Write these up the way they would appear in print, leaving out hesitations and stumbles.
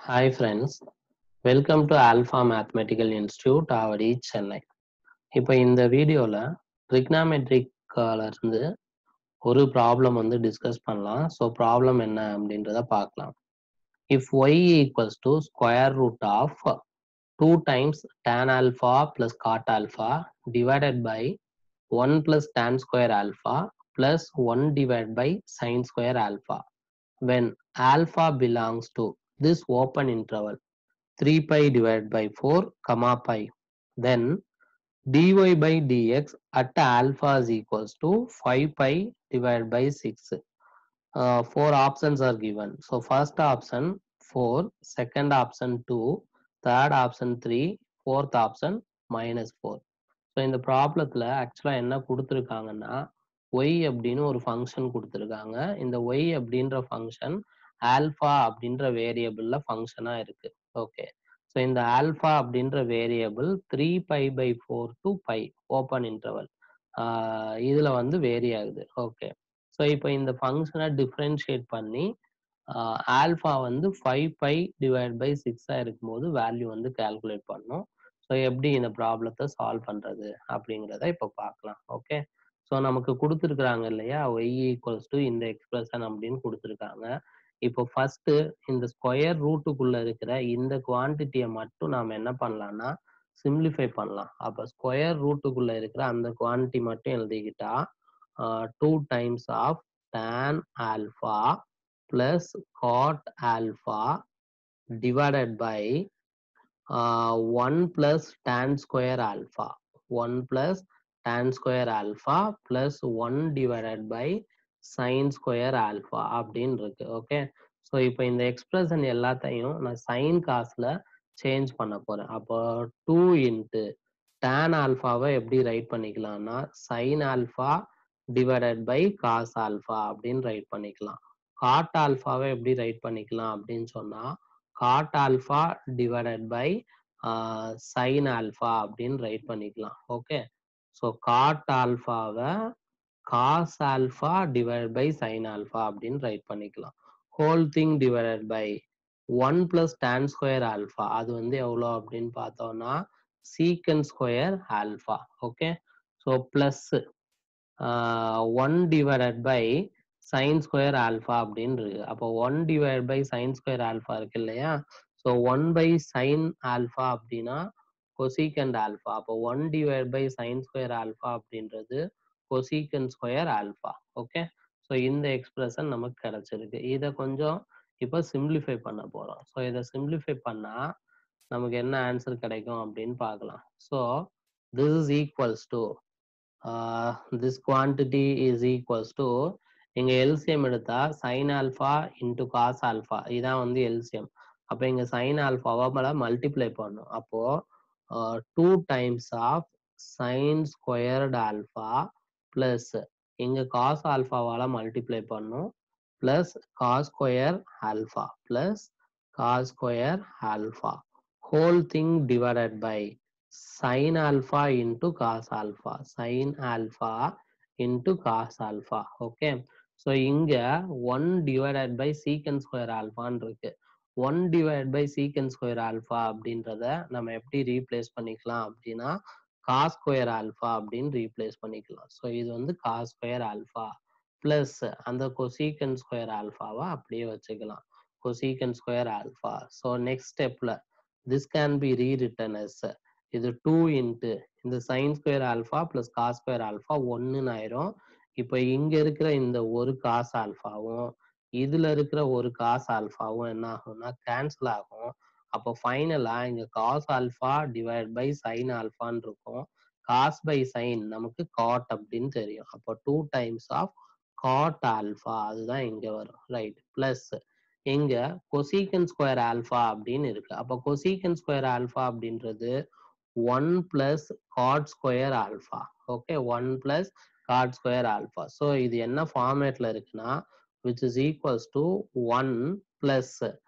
Hi friends, welcome to Alpha Mathematical Institute, IIT Chennai. இப்போ இந்த வீடியோல trigonometricல இருந்து ஒரு ப்ராப்ளம் டிஸ்கஸ் பண்ணலாம். ஸோ ப்ராப்ளம் என்ன அப்படின்றத பார்க்கலாம். If y equals to square root of 2 times tan alpha plus cot alpha divided by 1 plus tan square alpha plus 1 divided by sin square alpha when alpha belongs to this open interval 3 pi divided by 4 comma pi, then dy by dx at alpha is equals to 5 pi divided by 6. Four options are given. So first option 4, second option 2, third option 3, fourth option -4. So இந்த ப்ராப்ளத்தில் ஆக்சுவலாக என்ன கொடுத்துருக்காங்கன்னா Y அப்படின்னு ஒரு function கொடுத்துருக்காங்க. இந்த Y அப்படின்ற ஃபங்க்ஷன் ஆல்ஃபா அப்படின்ற வேரியபிளில் ஃபங்க்ஷனாக இருக்குது. ஓகே, ஸோ இந்த ஆல்ஃபா அப்படின்ற variable 3π/4 to pi open interval இதில் வேரி ஆகுது. ஓகே, ஸோ இப்போ இந்த ஃபங்க்ஷனை டிஃப்ரென்ஷியேட் பண்ணி ஆல்ஃபா 5π டிவைட் பை 6 இருக்கும்போது வேல்யூ கால்குலேட் பண்ணணும். ஸோ எப்படி இந்த ப்ராப்ளத்தை சால்வ் பண்ணுறது அப்படிங்கிறத இப்போ பார்க்கலாம். ஓகே, ஸோ நமக்கு கொடுத்துருக்குறாங்க இல்லையா, ஒய் ஈக்குவல்ஸ் டு இந்த எக்ஸ்பிரஷன் அப்படின்னு கொடுத்துருக்காங்க. இப்போ ஃபர்ஸ்ட் இந்த ஸ்கொயர் ரூட்டுக்குள்ள இருக்கிற இந்த குவான்டிட்டியை மட்டும் நாம் என்ன பண்ணலாம்னா சிம்பிளிஃபை பண்ணலாம். அப்போ ஸ்கொயர் ரூட்டுக்குள்ள இருக்கிற அந்த குவான்டிட்டி மட்டும் எழுதிக்கிட்டா 2 times of tan alpha plus cot alpha divided by 1 plus tan square alpha 1 plus tan square alpha plus 1 divided by sin square alpha அப்படின்னு இருக்கு. ஓகே, ஸோ இப்போ இந்த எக்ஸ்பிரஷன் எல்லாத்தையும் நான் சைன் காஸ்ல சேஞ்ச் பண்ண போறேன். அப்போ 2 இன்ட்டு tan ஆல்ஃபாவை எப்படி ரைட் பண்ணிக்கலாம்னா sin alpha divided by cos alpha அப்படின்னு ரைட் பண்ணிக்கலாம். காட் ஆல்ஃபாவை எப்படி ரைட் பண்ணிக்கலாம் அப்படின்னு சொன்னா cot alpha divided by sine alpha அப்படின்னு ரைட் பண்ணிக்கலாம். ஓகே, ஸோ காட் ஆல்ஃபாவை cos alpha divide by sine alpha அப்படின்னு ரைட் பண்ணிக்கலாம். Whole thing divided by 1 plus tan square alpha அது எவ்வளோ அப்படின்னு பார்த்தோம்னா secant square alpha. Okay, so plus 1 divided by sine square alpha அப்படின்னு இருக்கு. அப்போ 1 divide by sine square alpha இருக்கு இல்லையா, ஸோ 1 பை சைன் ஆல்ஃபா அப்படின்னா கொசீக்கண்ட் ஆல்ஃபா. அப்போ 1 divide by sine square alpha அப்படின்றது cosecant square alpha. Okay, so இந்த expression நமக்கு கிடைச்சிருக்கு. இதை கொஞ்சம் இப்போ சிம்பிளிஃபை பண்ண போகிறோம். ஸோ இதை சிம்பிளிஃபை பண்ணால் நமக்கு என்ன ஆன்சர் கிடைக்கும் அப்படின்னு பார்க்கலாம். So this is equals to this quantity is equals to இங்க எல்சிஎம் எடுத்தா sine alpha into cos alpha இதான் எல்சிஎம். அப்போ இங்க சைன் ஆல்ஃபாவை மல்டிப்ளை பண்ணும். அப்போ 2 times of sine squared alpha plus இங்க காஸ் ஆல்ஃபாவால மல்டிப்ளை பண்ணும் plus cos square alpha plus cos square alpha whole thing divided by sin alpha into cos alpha sin alpha into cos alpha. Okay, so இங்க 1 divided by secant square alpha இருக்கு. 1 divided by secant square alpha அப்படின்றத நம்ம எப்படி replace பண்ணிக்கலாம் அப்படின்னா cos square alpha அப்படின்னு replace பண்ணிக்கலாம். So இது cos square alpha பிளஸ் அந்த cosecant square alphaவை அப்படியே வச்சுக்கலாம், cosecant square alpha. So next ஸ்டெப்ல this can be rewritten as இது 2 இன்ட்டு இந்த sine square alpha plus cos square alpha 1ன்னு ஆயிரும். இப்போ இங்க இருக்கிற இந்த ஒரு காஸ் ஆல்ஃபாவும் இதுல இருக்கிற ஒரு காஸ் ஆல்ஃபாவும் என்ன ஆகும்னா கேன்சல் ஆகும். அப்போ ஃபைனலா இங்க cos alpha divide by sine ஆல்ஃபான்னு இருக்கும். காஸ் பை சைன் நமக்கு காட் அப்படின்னு தெரியும். அப்போ 2 times ஆஃப் காட் ஆல்ஃபா அதுதான் இங்க வரும். ரைட், பிளஸ் இங்க கொசீக்கன் ஸ்கொயர் ஆல்ஃபா அப்படின்னு இருக்கு. அப்போ கொசீக்கன் ஸ்கொயர் ஆல்ஃபா அப்படின்றது 1 plus cot square alpha. Okay, 1 plus cot square alpha. So இது என்ன ஃபார்மேட்ல இருக்குன்னா which is equals to 1 plus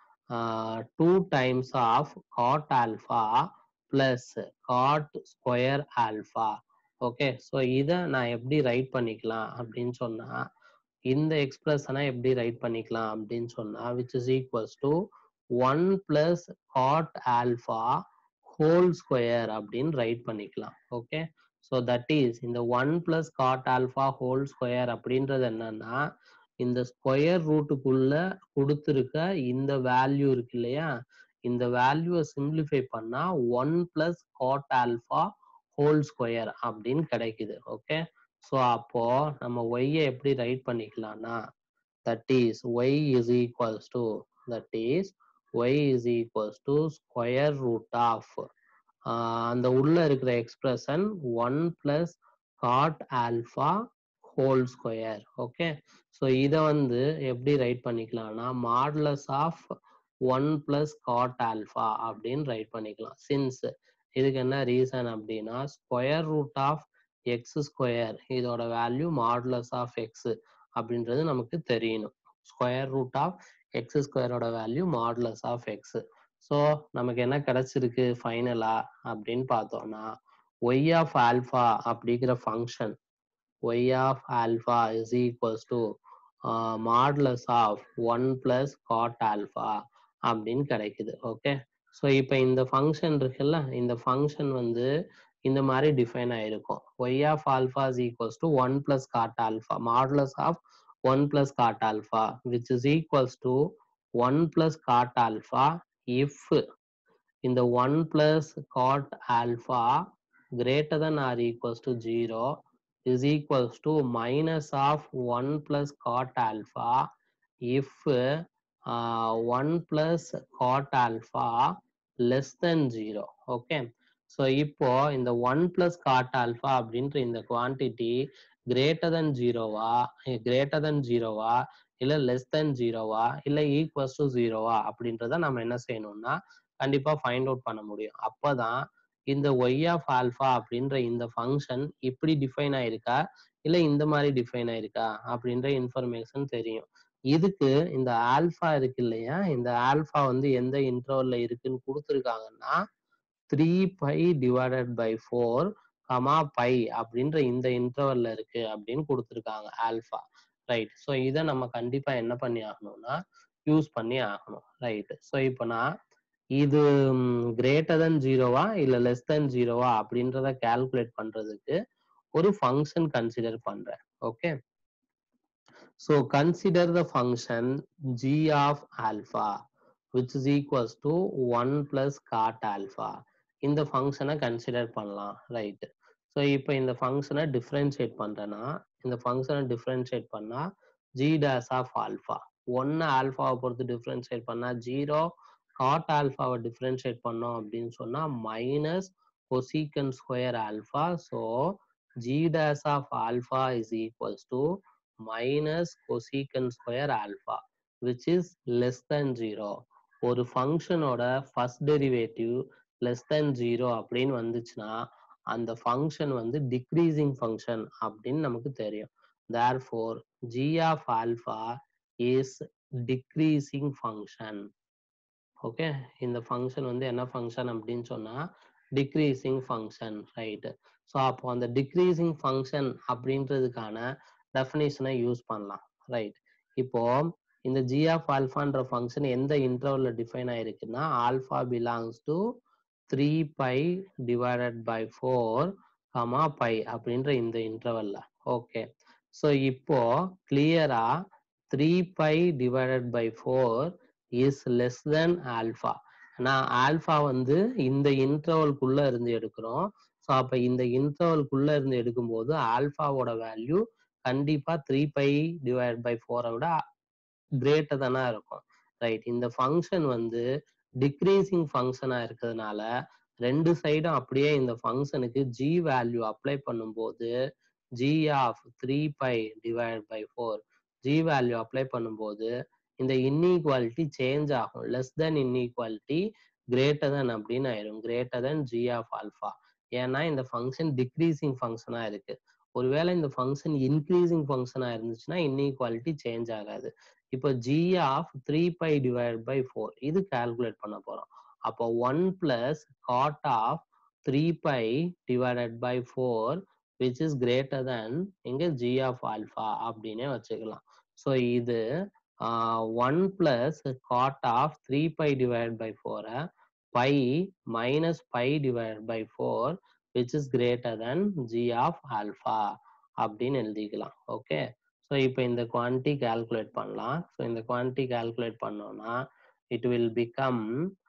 2 times of cot alpha plus cot square alpha. Okay, so இதை நான் எப்படி ரைட் பண்ணிக்கலாம் அப்படின்னு சொன்னா இந்த எக்ஸ்பிரஷனை எப்படி ரைட் பண்ணிக்கலாம் அப்படின்னு சொன்னா which is equals to 1 plus cot alpha whole square அப்படின்னு ரைட் பண்ணிக்கலாம். ஓகே, ஸோ தட் இஸ் இந்த 1 plus cot alpha whole square அப்படின்றது என்னன்னா, இந்த ஸ்கொயர் ரூட்டுக்குள்ள கொடுத்துருக்க இந்த வேல்யூ இருக்கு இல்லையா, இந்த வேல்யூவை சிம்பிளிஃபை பண்ணா 1 plus cot alpha whole square அப்படின்னு கிடைக்குது. ஓகே, ஸோ அப்போ நம்ம y-ஐ எப்படி ரைட் பண்ணிக்கலாம்னா, that is y is equals to square root of அந்த உள்ள இருக்கிற expression 1 plus cot alpha whole square. Okay, so இதை வந்து எப்படி ரைட் பண்ணிக்கலாம்னா modulus of 1 plus cot alpha அப்படின்னு ரைட் பண்ணிக்கலாம். சின்ஸ் இதுக்கு என்ன ரீசன் அப்படின்னா, square root of x square இதோட வேல்யூ மாடுலஸ் ஆஃப் எக்ஸ் அப்படின்றது நமக்கு தெரியணும். ஸ்கொயர் ரூட் ஆஃப் எக்ஸ் ஸ்கொயரோட value modulus of x. So நமக்கு என்ன கிடைச்சிருக்கு ஃபைனலா அப்படின்னு பார்த்தோம்னா, ஒய் ஆஃப் ஆல்ஃபா அப்படிங்கிற function y of alpha is equals to modulus of 1 plus cot alpha அப்படின்னு கிடைக்குது. ஓகே, ஸோ இப்போ இந்த ஃபங்க்ஷன் இருக்குல்ல, இந்த ஃபங்க்ஷன் வந்து இந்த மாதிரி டிஃபைன் ஆயிருக்கும். y of alpha is equals to 1 plus cot alpha modulus of 1 plus cot alpha which is equals to 1 plus cot alpha if இந்த 1 plus cot alpha greater than or equals to 0 is equals to minus of 1 plus cot alpha if 1 plus cot alpha less than 0. Okay, so இப்போ இந்த 1 plus cot alpha அப்படின்ற இந்த quantity greater than ஜீரோவா இல்லை less than ஜீரோவா இல்லை equals to ஜீரோவா அப்படின்றத நம்ம என்ன செய்யணும்னா கண்டிப்பா ஃபைண்ட் அவுட் பண்ண முடியும். அப்பதான் இந்த ஒய் ஆஃப் ஆல்ஃபா அப்படின்ற இந்த ஃபங்க்ஷன் இப்படி டிஃபைன் ஆயிருக்கா இல்லை இந்த மாதிரி டிஃபைன் ஆயிருக்கா அப்படின்ற இன்ஃபர்மேஷன் தெரியும். இதுக்கு இந்த ஆல்ஃபா இருக்கு இல்லையா, இந்த ஆல்ஃபா வந்து எந்த இன்டர்வல்ல இருக்குன்னு கொடுத்துருக்காங்கன்னா 3π டிவைடட் பை 4 பை அப்படின்ற இந்த இன்டர்வல்ல இருக்கு அப்படின்னு கொடுத்துருக்காங்க ஆல்ஃபா. ரைட், ஸோ இதை நம்ம கண்டிப்பா என்ன பண்ணி ஆகணும்னா யூஸ் பண்ணி ஆகணும். ரைட், ஸோ இப்போ நான் இது கிரேட்டர் தென் ஜீரோவா இல்லை லெஸ் தென் ஜீரோவா அப்படின்றத கால்குலேட் பண்றதுக்கு ஒரு ஃபங்க்ஷன் கன்சிடர் பண்றேன். Okay, so consider the function g of alpha which is equals to 1 plus cot alpha. இந்த ஃபங்க்ஷனை கன்சிடர் பண்ணலாம். ரைட், ஸோ இப்போ இந்த ஃபங்க்ஷனை டிஃப்ரென்ஷியேட் பண்றேன்னா, இந்த ஃபங்க்ஷனை டிஃப்ரென்ஷியேட் பண்ணா g dash ஆஃப் ஆல்ஃபா 1 ஆல்ஃபாவை பொறுத்து டிஃப்ரென்ஷியேட் பண்ணா 0, cot ஆல்ஃபாவை டிஃப்ரென்ஷியேட் பண்ணோம் அப்படின்னு சொன்னா minus cosecant square alpha. So g dash of alpha is equals to minus cosecant square alpha which is less than 0. ஒரு ஃபங்க்ஷனோட ஃபர்ஸ்ட் டெரிவேட்டிவ் லெஸ் தென் 0 அப்படின்னு வந்துச்சுன்னா அந்த ஃபங்க்ஷன் வந்து டிக்ரீசிங் ஃபங்க்ஷன் அப்படின்னு நமக்கு தெரியும். therefore g of alpha is decreasing function. Okay, இந்த ஃபங்க்ஷன் வந்து என்ன ஃபங்க்ஷன் அப்படின்னு சொன்னா டிக்ரீசிங் ஃபங்க்ஷன். ரைட், ஸோ அப்போ அந்த டிக்ரீசிங் ஃபங்க்ஷன் அப்படின்றதுக்கான டெஃபினிஷனை யூஸ் பண்ணலாம். ரைட், இப்போ இந்த g ஆஃப் ஆல்ஃபான்ற ஃபங்க்ஷன் எந்த இன்டர்வல்ல டிஃபைன் ஆயிருக்குன்னா alpha belongs to 3π divided by 4 pi அப்படின்ற இந்த இன்டர்வல்ல. ஓகே, ஸோ இப்போ கிளியரா 3π divided by 4 is less than alpha. நான் ஆல்ஃபா வந்து இந்த இன்டர்வல்குள்ள இருந்து எடுக்கிறோம். ஸோ அப்போ இந்த இன்டர்வல்குள்ள இருந்து எடுக்கும்போது ஆல்ஃபாவோட வேல்யூ கண்டிப்பா 3π டிவைட் பை 4 விட கிரேட்டர் தானா இருக்கும். ரைட், இந்த ஃபங்க்ஷன் வந்து டிக்ரீசிங் ஃபங்க்ஷனா இருக்கிறதுனால ரெண்டு சைடும் அப்படியே இந்த ஃபங்க்ஷனுக்கு g வேல்யூ அப்ளை பண்ணும்போது g of 3π divide by 4 g value apply பண்ணும்போது இந்த இன்இக்வாலிட்டி சேஞ்ச் ஆகும். Less than inequality greater than அப்படின்னு ஆயிரும், greater than g of alpha. ஏன்னா இந்த ஃபங்க்ஷன் டிக்ரீசிங் ஃபங்க்ஷனா இருக்கு. ஒருவேளை இந்த ஃபங்க்ஷன் இன்க்ரீசிங் ஃபங்க்ஷனா இருந்துச்சுன்னா இன்இக்வாலிட்டி சேஞ்ச் ஆகாது. இப்போ g ஆஃப் 3π டிவைட் பை 4 இது கால்குலேட் பண்ண போறோம். அப்போ 1 plus cot of 3π divided by 4 which is greater than இங்க g ஆஃப் ஆல்ஃபா அப்படின்னே வச்சுக்கலாம். ஸோ இது 1 plus cot of 3 pi divided by 4 pi minus pi divided by 4 which is greater than g of alpha அப்படின்னு எழுதிக்கலாம். Okay, so இப்போ இந்த quantity calculate பண்ணலாம். So இந்த குவான்டிட்டி கால்குலேட் பண்ணோம்னா it will become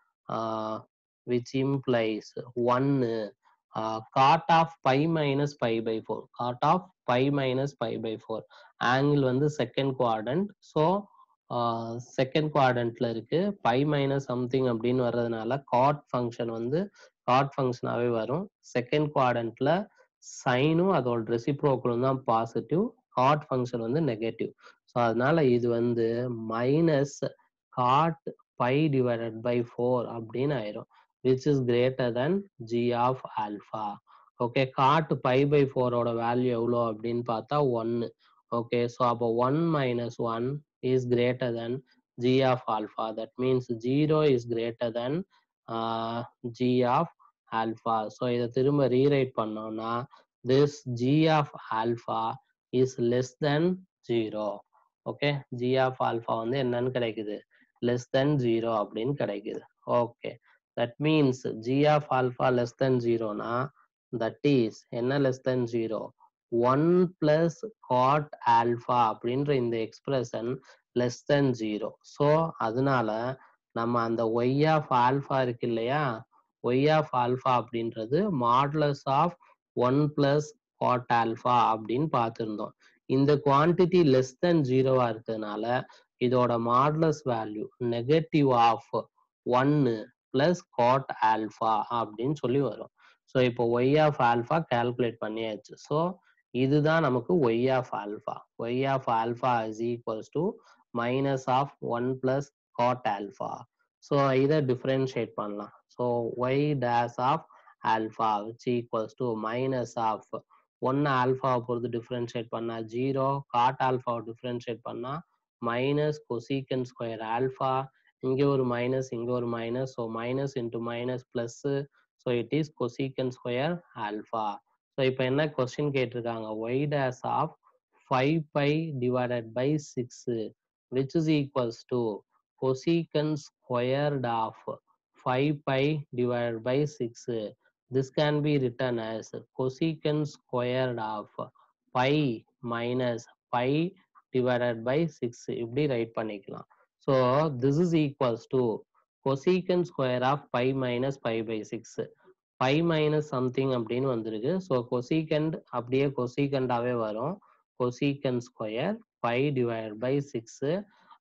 which implies 1 cot of pi minus pi by 4, cot of pi minus pi by 4 angle வந்து second quadrant. So second குவாட்ரண்ட்ல இருக்கு, பை மைனஸ் சம்திங் அப்படின்னு வர்றதுனால காட் ஃபங்க்ஷன் வந்து cot ஃபங்க்ஷனாவே வரும். செகண்ட் குவாட்ரண்ட்ல சைனும் அதோட ரெசிப்ரோக்கலும் தான் பாசிட்டிவ், காட் ஃபங்க்ஷன் வந்து நெகட்டிவ். ஸோ அதனால இது வந்து minus cot pi divided by 4 அப்படின்னு ஆயிரும், which is greater than g of alpha. Okay, cot pi by 4 ஓட வேல்யூ எவ்வளோ அப்படின்னு பார்த்தா 1. ஓகே, ஸோ அப்போ 1 minus 1 is greater than g of alpha. That means 0 is greater than g of alpha. So இதை திரும்ப rewrite பண்ணோம்னா this g of alpha is less than 0. Okay, g of alpha வந்து என்னன்னு கிடைக்குது, less than 0 அப்படின்னு கிடைக்குது. Okay, that means g of alpha less than 0 னா that is என்ன less than 0, 1 plus cot alpha அப்படின்ற இந்த எக்ஸ்பிரஷன் less than 0. ஸோ அதனால நம்ம அந்த y of alpha இருக்கு இல்லையா, y of alpha அப்படின்றது modulus of 1 plus cot alpha அப்படின்னு பார்த்துருந்தோம். இந்த குவான்டிட்டி லெஸ் தென் 0வா இருக்கிறதுனால இதோட modulus value negative of 1 plus cot alpha அப்படின்னு சொல்லி வரும். ஸோ இப்போ y of alpha கால்குலேட் பண்ணியாச்சு. ஸோ இதுதான் நமக்கு y of alpha. y of alpha is equals to minus of 1 plus cot alpha. So இதை டிஃபரன்ஷியேட் பண்ணலாம். So y dash of alpha which equals to minus of 1 ஆல்ஃபாவை பொறுத்து differentiate பண்ணா 0, cot ஆல்ஃபாவை differentiate பண்ணா மைனஸ் கொசீக்கன் ஸ்கொயர் ஆல்ஃபா, இங்கே ஒரு minus இங்கே ஒரு minus, so minus into minus plus, so it is cosecant square alpha. So இப்போ என்ன கொஸ்டின் கேட்டிருக்காங்க, y dash of 5 pi divided by 6 which is equals to cosecant squared of 5 pi divided by 6. This can be written as cosecant squared of pi minus pi divided by 6 இப்படி write பண்ணிக்கலாம். So this is equals to cosecant square of pi minus pi by 6, pi minus something அப்படின்னு வந்திருக்கு. So cosecant அப்படியே கொசீகண்டாவே வரும், cosecant square pi divide by 6.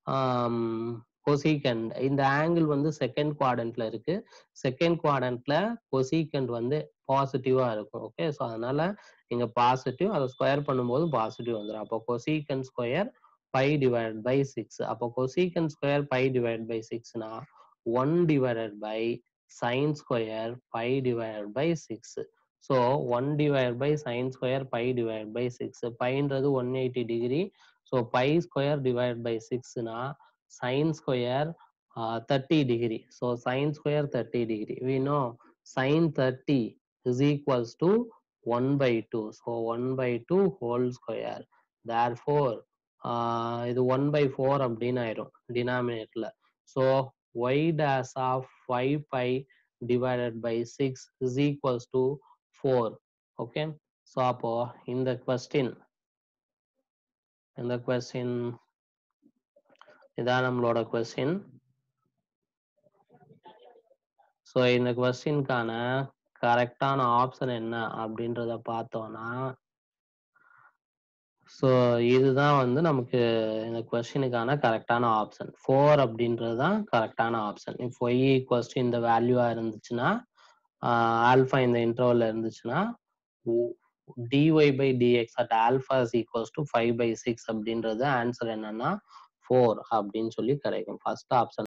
Cosecant இந்த angle வந்து second குவாட்ரண்ட்ல இருக்கு, செகண்ட் குவாட்ரண்ட்ல கொசீகண்ட் வந்து பாசிட்டிவா இருக்கும். ஓகே, ஸோ அதனால இங்க பாசிட்டிவ், அதை ஸ்கொயர் பண்ணும்போது பாசிட்டிவ் வந்துடும். அப்போ cosecant square pi divide by 6. அப்போ cosecant square pi divide by 6னா 1 divided by sin square pi divided by 6. So 1 divided by sin square pi divided by 6. Piன்றது 180 degree. So pi square divided by 6 னா sin square 30 degree. So sin square 30 degree. We know sin 30 is equals to 1 by 2. So 1 by 2 whole square. Therefore இது 1 by 4 அப்படின்னு ஆயிரும் டினாமினேட்டர்ல. So y dash of 5 pi divided by 6 is equals to 4. Okay, so அப்போ இந்த question இதான் நம்மளோட question. So இந்த கொஸ்டின்கான கரெக்டான option என்ன அப்படின்றத பார்த்தோம்னா, ஸோ இதுதான் வந்து நமக்கு இந்த கொஸ்டினுக்கான கரெக்டான ஆப்ஷன் 4 அப்படின்றது தான் கரெக்டான ஆப்ஷன். இப்போ y ஈக்குவல்ஸ் டு இந்த வேல்யூவா இருந்துச்சுன்னா, ஆல்ஃபா இந்த இன்டர்வல்ல இருந்துச்சுன்னா dy by dx at alpha is equals to 5 by 6 அப்படின்றது ஆன்சர் என்னன்னா 4 அப்படின்னு சொல்லி கிடைக்கும். First option